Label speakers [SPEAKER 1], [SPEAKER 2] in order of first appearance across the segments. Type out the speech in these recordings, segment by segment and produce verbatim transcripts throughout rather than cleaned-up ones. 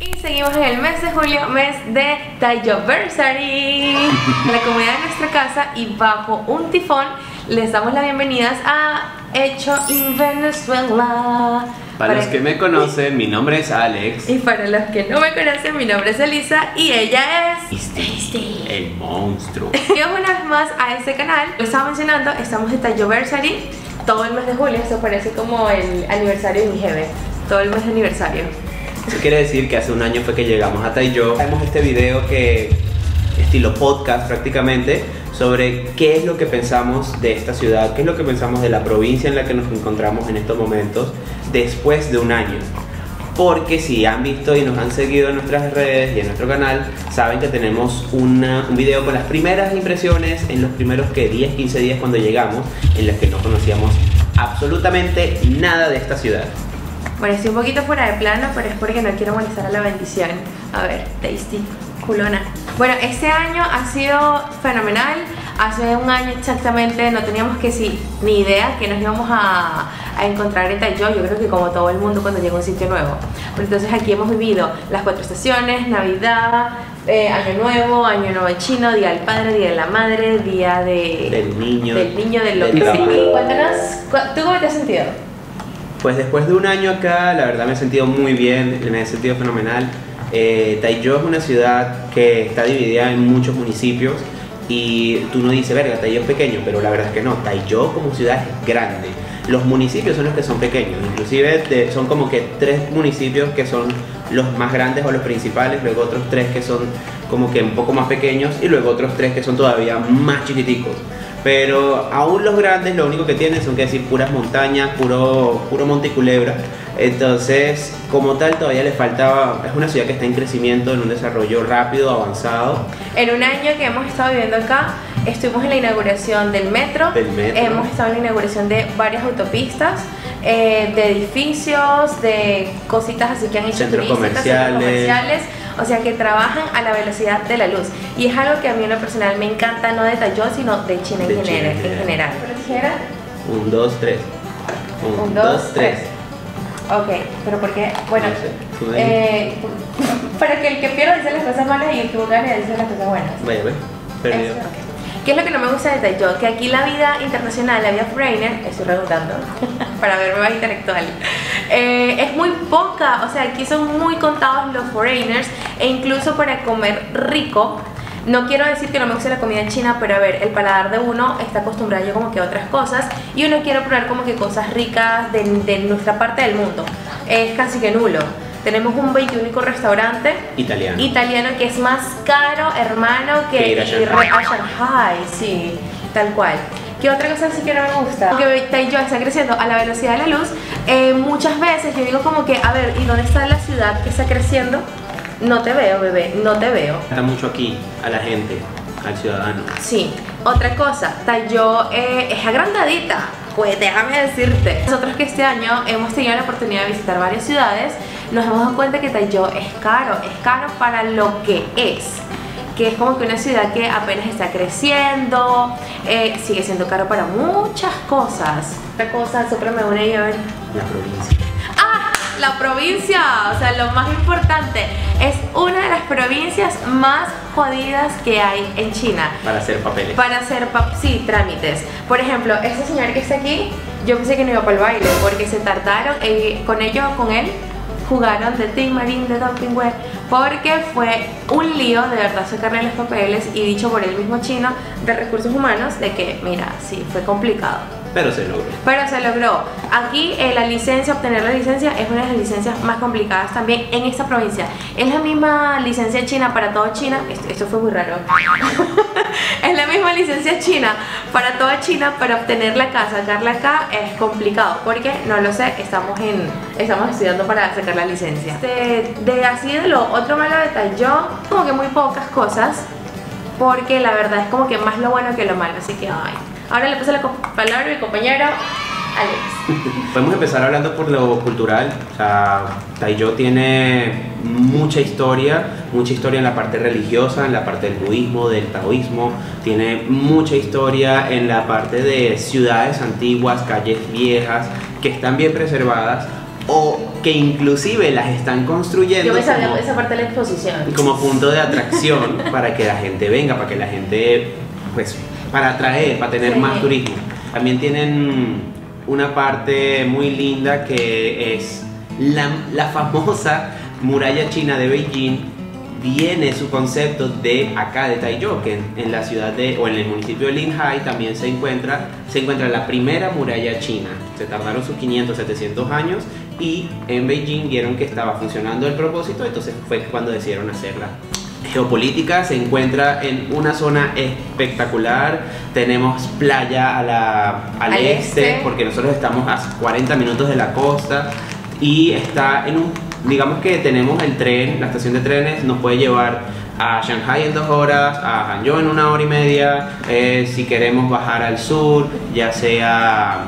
[SPEAKER 1] Y seguimos en el mes de julio, mes de Taiyoversary, la comunidad de nuestra casa, y bajo un tifón les damos las bienvenidas a Hecho in Venezuela.
[SPEAKER 2] Para, para los que me conocen, mi nombre es Alex.
[SPEAKER 1] Y para los que no me conocen, mi nombre es Elisa y ella es
[SPEAKER 2] Stacy, el monstruo.
[SPEAKER 1] Bienvenidos una vez más a este canal. Lo estaba mencionando, estamos de Taiyoversary todo el mes de julio. Esto parece como el aniversario de mi jefe. Todo el mes de aniversario.
[SPEAKER 2] Eso quiere decir que hace un año fue que llegamos a Taiyo. Hacemos este video que, estilo podcast prácticamente, sobre qué es lo que pensamos de esta ciudad, qué es lo que pensamos de la provincia en la que nos encontramos en estos momentos después de un año. Porque si han visto y nos han seguido en nuestras redes y en nuestro canal, saben que tenemos una, un video con las primeras impresiones en los primeros que diez, quince días cuando llegamos, en las que no conocíamos absolutamente nada de esta ciudad.
[SPEAKER 1] Bueno, estoy un poquito fuera de plano, pero es porque no quiero molestar a la bendición. A ver, tasty, culona. Bueno, este año ha sido fenomenal. Hace un año exactamente no teníamos que sí, ni idea que nos íbamos a, a encontrar en Taiyo. Yo creo que como todo el mundo cuando llega a un sitio nuevo. Pero entonces aquí hemos vivido las cuatro estaciones, Navidad, eh, Año Nuevo, Año Nuevo Chino, Día del Padre, Día de la Madre, Día de...
[SPEAKER 2] del niño.
[SPEAKER 1] Del niño, de lo
[SPEAKER 2] del
[SPEAKER 1] que sea.
[SPEAKER 2] trabajo.
[SPEAKER 1] Cuéntanos, ¿tú cómo te has sentido?
[SPEAKER 2] Pues después de un año acá, la verdad me he sentido muy bien, me he sentido fenomenal. Eh, Taiyo es una ciudad que está dividida en muchos municipios y tú no dices, verga, Taiyo es pequeño, pero la verdad es que no, Taiyo como ciudad es grande. Los municipios son los que son pequeños, inclusive de, son como que tres municipios que son los más grandes o los principales, luego otros tres que son como que un poco más pequeños y luego otros tres que son todavía más chiquiticos. Pero aún los grandes lo único que tienen son que decir puras montañas, puro, puro monte y culebra. Entonces, como tal, todavía le faltaba. Es una ciudad que está en crecimiento, en un desarrollo rápido, avanzado.
[SPEAKER 1] En un año que hemos estado viviendo acá, estuvimos en la inauguración del metro,
[SPEAKER 2] Del metro.
[SPEAKER 1] Hemos estado en la inauguración de varias autopistas, eh, de edificios, de cositas así que han hecho
[SPEAKER 2] Centros
[SPEAKER 1] turísticas,
[SPEAKER 2] comerciales.
[SPEAKER 1] centros comerciales. O sea que trabajan a la velocidad de la luz. Y es algo que a mí en lo personal me encanta, no de Taiyo, sino de China en,
[SPEAKER 2] De
[SPEAKER 1] genera-
[SPEAKER 2] China,
[SPEAKER 1] en general. ¿Pero
[SPEAKER 2] Un, dos, tres. Un,
[SPEAKER 1] Un,
[SPEAKER 2] dos,
[SPEAKER 1] dos,
[SPEAKER 2] tres.
[SPEAKER 1] Ok, pero ¿por qué? Bueno,
[SPEAKER 2] No sé, tú me
[SPEAKER 1] eh, para que el que pierda dice las cosas malas y el que gane dice las cosas buenas.
[SPEAKER 2] Vaya, ve. Perdido.
[SPEAKER 1] Eso. ¿Qué es lo que no me gusta de Taiyo? Que aquí la vida internacional, la vida foreigner, estoy redundando para verme más intelectual, eh, es muy poca. O sea, aquí son muy contados los foreigners, e incluso para comer rico. No quiero decir que no me guste la comida china, pero a ver, el paladar de uno está acostumbrado yo como que a otras cosas y uno quiere probar como que cosas ricas de, de nuestra parte del mundo. Es casi que nulo. Tenemos un veintiúnico restaurante
[SPEAKER 2] Italiano.
[SPEAKER 1] italiano que es más caro, hermano, que,
[SPEAKER 2] Que ir a
[SPEAKER 1] ir
[SPEAKER 2] Shanghai.
[SPEAKER 1] a Shanghai, sí, tal cual. ¿Qué otra cosa sí que no me gusta? Que Taiyo está creciendo a la velocidad de la luz. Eh, muchas veces yo digo como que, a ver, ¿y dónde está la ciudad que está creciendo? No te veo, bebé, no te veo.
[SPEAKER 2] Está mucho aquí, a la gente, al ciudadano.
[SPEAKER 1] Sí, otra cosa, Taiyo eh, es agrandadita, pues déjame decirte. Nosotros que este año hemos tenido la oportunidad de visitar varias ciudades, nos hemos dado cuenta que Taiyo es caro, es caro para lo que es. Que es como que una ciudad que apenas está creciendo, eh, sigue siendo caro para muchas cosas. Otra cosa, súper me une yo.
[SPEAKER 2] La provincia.
[SPEAKER 1] ¡Ah! La provincia, o sea, lo más importante, es una de las provincias más jodidas que hay en China.
[SPEAKER 2] Para hacer papeles.
[SPEAKER 1] Para hacer, pa sí, trámites. Por ejemplo, este señor que está aquí, yo pensé que no iba para el baile, porque se tardaron, eh, con ellos, con él, jugaron de Team Marine, de Dumping Web, porque fue un lío de verdad sacarle los papeles, y dicho por el mismo chino de recursos humanos, de que, mira, sí, fue complicado.
[SPEAKER 2] Pero se logró.
[SPEAKER 1] Pero se logró. Aquí eh, la licencia, obtener la licencia es una de las licencias más complicadas también en esta provincia. Es la misma licencia china para todo China. Esto, esto fue muy raro. Es la misma licencia china para toda China, para obtenerla acá, sacarla acá es complicado, porque no lo sé, estamos en estamos estudiando para sacar la licencia. De, de así de lo otro malo de Taiyo, como que muy pocas cosas, porque la verdad es como que más lo bueno que lo malo, así que ay. Ahora le paso la palabra a mi compañero Alex.
[SPEAKER 2] Podemos empezar hablando por lo cultural. O sea, Taiyo tiene mucha historia, mucha historia en la parte religiosa, en la parte del budismo, del taoísmo. Tiene mucha historia en la parte de ciudades antiguas, calles viejas, que están bien preservadas. o que inclusive las están construyendo
[SPEAKER 1] Yo me sabía
[SPEAKER 2] como,
[SPEAKER 1] esa parte de la exposición.
[SPEAKER 2] como punto de atracción para que la gente venga, para que la gente, pues, para atraer, para tener
[SPEAKER 1] Sí.
[SPEAKER 2] más turismo. También tienen una parte muy linda que es la, la famosa muralla china de Beijing. Viene su concepto de acá, de Taiyou, que en, en la ciudad de, o en el municipio de Linhai también se encuentra, se encuentra la primera muralla china. Se tardaron sus quinientos, setecientos años y en Beijing vieron que estaba funcionando el propósito, entonces fue cuando decidieron hacerla. Geopolítica, se encuentra en una zona espectacular, tenemos playa a la, al,
[SPEAKER 1] Al
[SPEAKER 2] este,
[SPEAKER 1] este.
[SPEAKER 2] porque nosotros estamos a cuarenta minutos de la costa y está en un, digamos que tenemos el tren, la estación de trenes nos puede llevar a Shanghai en dos horas, a Hangzhou en una hora y media, eh, si queremos bajar al sur, ya sea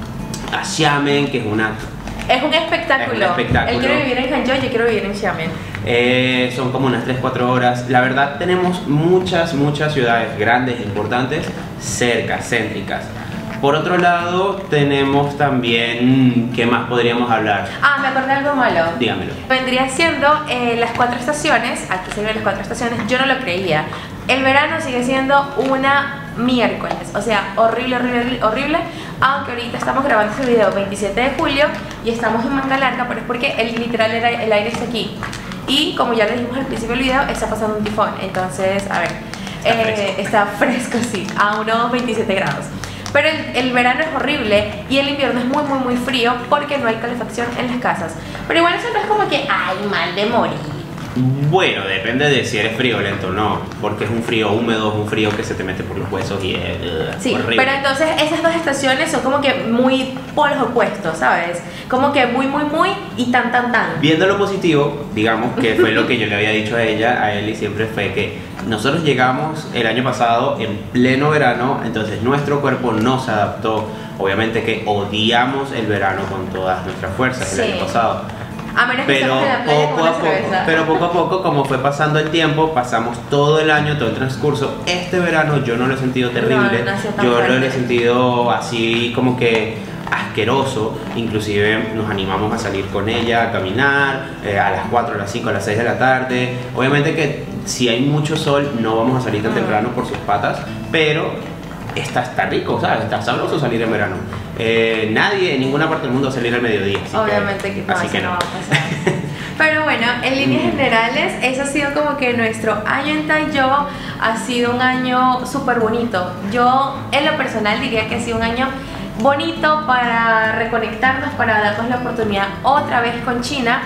[SPEAKER 2] a Xiamen, que es una...
[SPEAKER 1] Es un espectáculo.
[SPEAKER 2] Es un espectáculo.
[SPEAKER 1] Él quiere vivir en Hangzhou, yo quiero vivir en Xiamen.
[SPEAKER 2] Eh, son como unas tres cuatro horas. La verdad tenemos muchas, muchas ciudades grandes, importantes, cerca, céntricas. Por otro lado, tenemos también, ¿qué más podríamos hablar?
[SPEAKER 1] Ah, me acordé de algo malo.
[SPEAKER 2] Dígamelo.
[SPEAKER 1] Vendría siendo eh, las cuatro estaciones, aquí se ven las cuatro estaciones, yo no lo creía. El verano sigue siendo una miércoles, o sea, horrible, horrible, horrible, aunque ahorita estamos grabando este video veintisiete de julio y estamos en manga larga, pero es porque el literal era, el aire está aquí. Y como ya le dijimos al principio del video, está pasando un tifón, entonces, a ver,
[SPEAKER 2] Está
[SPEAKER 1] eh,
[SPEAKER 2] fresco.
[SPEAKER 1] está fresco, sí, a unos veintisiete grados. Pero el, el verano es horrible y el invierno es muy muy muy frío porque no hay calefacción en las casas. Pero igual eso no es como que, ay, mal de morir.
[SPEAKER 2] Bueno, depende de si eres friolento o no, porque es un frío húmedo, es un frío que se te mete por los huesos y es uh,
[SPEAKER 1] Sí,
[SPEAKER 2] horrible.
[SPEAKER 1] pero entonces esas dos estaciones son como que muy polos opuestos, ¿sabes? Como que muy muy muy y tan tan tan.
[SPEAKER 2] Viendo lo positivo, digamos que fue lo que yo le había dicho a ella, a él, y siempre fue que nosotros llegamos el año pasado en pleno verano, entonces nuestro cuerpo no se adaptó. Obviamente que odiamos el verano con todas nuestras fuerzas el
[SPEAKER 1] Sí.
[SPEAKER 2] año pasado.
[SPEAKER 1] A menos que
[SPEAKER 2] Pero
[SPEAKER 1] estemos en la playa con
[SPEAKER 2] poco
[SPEAKER 1] una
[SPEAKER 2] a poco,
[SPEAKER 1] cerveza.
[SPEAKER 2] pero poco a poco, como fue pasando el tiempo, pasamos todo el año, todo el transcurso. Este verano yo no lo he sentido terrible,
[SPEAKER 1] No, no ha sido tan
[SPEAKER 2] yo lo
[SPEAKER 1] fuerte.
[SPEAKER 2] he sentido así como que asqueroso. Inclusive nos animamos a salir con ella, a caminar eh, a las cuatro, a las cinco, a las seis de la tarde. Obviamente que si hay mucho sol no vamos a salir tan
[SPEAKER 1] Mm.
[SPEAKER 2] temprano por sus patas, pero está, está rico, ¿sabes? Está sabroso salir en verano. Eh, nadie en ninguna parte del mundo va a salir al mediodía. Así
[SPEAKER 1] Obviamente
[SPEAKER 2] que,
[SPEAKER 1] que no,
[SPEAKER 2] así
[SPEAKER 1] eso
[SPEAKER 2] que
[SPEAKER 1] no
[SPEAKER 2] no.
[SPEAKER 1] va a pasar. Pero bueno, en líneas generales, eso ha sido como que nuestro año en Taiyou ha sido un año súper bonito. Yo, en lo personal, diría que ha sido un año bonito para reconectarnos, para darnos la oportunidad otra vez con China.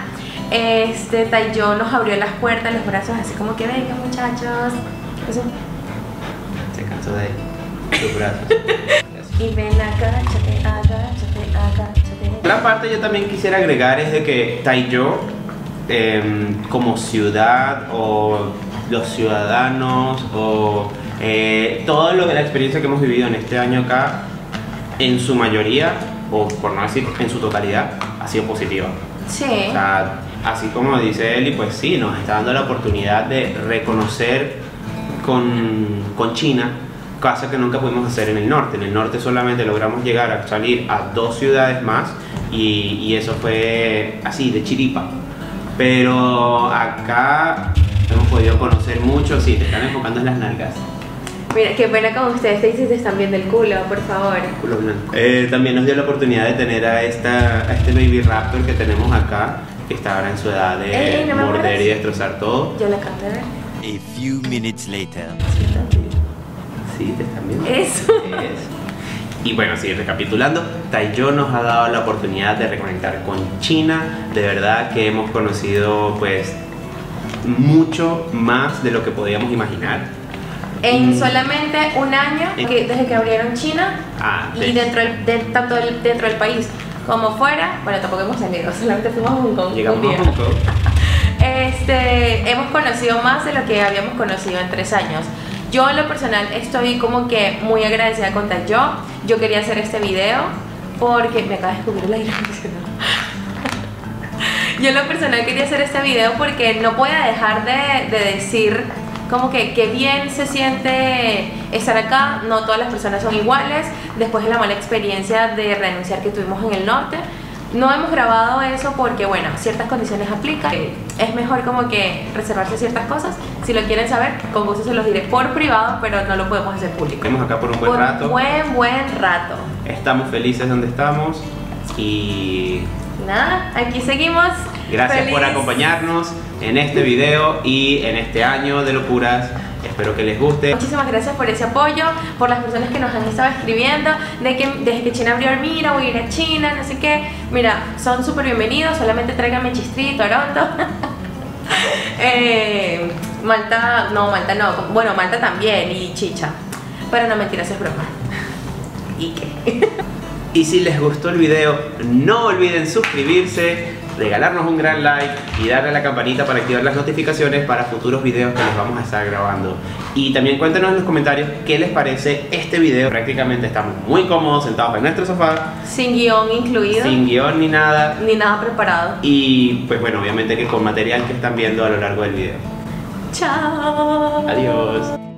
[SPEAKER 1] Este Taiyou nos abrió las puertas, los brazos, así como que vengan muchachos. Eso.
[SPEAKER 2] Se cansó de tus brazos.
[SPEAKER 1] Y ven, agáchate, agáchate, agáchate.
[SPEAKER 2] Otra parte yo también quisiera agregar es de que Taiyou, eh, como ciudad, o los ciudadanos, o eh, todo lo de la experiencia que hemos vivido en este año acá, en su mayoría, o por no decir en su totalidad, ha sido positiva.
[SPEAKER 1] Sí.
[SPEAKER 2] O sea, así como dice Eli, pues sí, nos está dando la oportunidad de reconocer con, con China, cosa que nunca pudimos hacer en el norte. En el norte solamente logramos llegar a salir a dos ciudades más y, y eso fue así, de chiripa. Pero acá hemos podido conocer mucho, sí, te están enfocando en las nalgas.
[SPEAKER 1] Mira, qué pena con ustedes, te se están viendo el culo, por favor.
[SPEAKER 2] Culo blanco. Eh, también nos dio la oportunidad de tener a, esta, a este baby raptor que tenemos acá, que está ahora en su edad de
[SPEAKER 1] Ey, ¿no me
[SPEAKER 2] morder
[SPEAKER 1] mueres?
[SPEAKER 2] y destrozar todo.
[SPEAKER 1] Yo la acabo de ver.
[SPEAKER 3] A few minutes later.
[SPEAKER 2] Sí, también. Sí, te están viendo.
[SPEAKER 1] Eso.
[SPEAKER 2] Eso. Y bueno, sí, recapitulando, Taiyou nos ha dado la oportunidad de reconectar con China. De verdad que hemos conocido pues mucho más de lo que podíamos imaginar.
[SPEAKER 1] En
[SPEAKER 2] Mm.
[SPEAKER 1] solamente un año, que- desde que abrieron China,
[SPEAKER 2] Ah,
[SPEAKER 1] y
[SPEAKER 2] de-
[SPEAKER 1] dentro del, de- tanto del- dentro del país como fuera, bueno, tampoco hemos salido, solamente fuimos a Hong Kong un
[SPEAKER 2] llegamos
[SPEAKER 1] día.
[SPEAKER 2] a Hong Kong.
[SPEAKER 1] Este, hemos conocido más de lo que habíamos conocido en tres años. Yo en lo personal estoy como que muy agradecida con Taiyou. Yo quería hacer este video porque me acaba de descubrir el aire acondicionado. Yo en lo personal quería hacer este video porque no podía dejar de, de decir como que qué bien se siente estar acá. No todas las personas son iguales. Después de la mala experiencia de renunciar que tuvimos en el norte, No hemos grabado eso porque, bueno, ciertas condiciones aplican. Es mejor como que reservarse ciertas cosas. Si lo quieren saber, con gusto se los diré por privado, pero no lo podemos hacer público.
[SPEAKER 2] Estamos acá por un buen
[SPEAKER 1] por
[SPEAKER 2] rato.
[SPEAKER 1] Un buen, buen rato.
[SPEAKER 2] Estamos felices donde estamos y...
[SPEAKER 1] Nada, aquí seguimos.
[SPEAKER 2] Gracias
[SPEAKER 1] Feliz.
[SPEAKER 2] por acompañarnos en este video y en este año de locuras. Espero que les guste.
[SPEAKER 1] Muchísimas gracias por ese apoyo, por las personas que nos han estado escribiendo, de que desde que China abrió, mira, voy a ir a China, no sé qué. Mira, son súper bienvenidos, solamente tráiganme Chistri, Toronto. eh, Malta, no, Malta no, bueno, Malta también y Chicha. Pero no, mentiras, es broma. ¿Y qué?
[SPEAKER 2] Y si les gustó el video, no olviden suscribirse, regalarnos un gran like y darle a la campanita para activar las notificaciones para futuros videos que les vamos a estar grabando. Y también cuéntenos en los comentarios qué les parece este video. Prácticamente estamos muy cómodos sentados en nuestro sofá,
[SPEAKER 1] sin guión incluido,
[SPEAKER 2] sin guión ni nada,
[SPEAKER 1] ni nada preparado.
[SPEAKER 2] Y pues bueno, obviamente que con material que están viendo a lo largo del video.
[SPEAKER 1] Chao.
[SPEAKER 2] Adiós.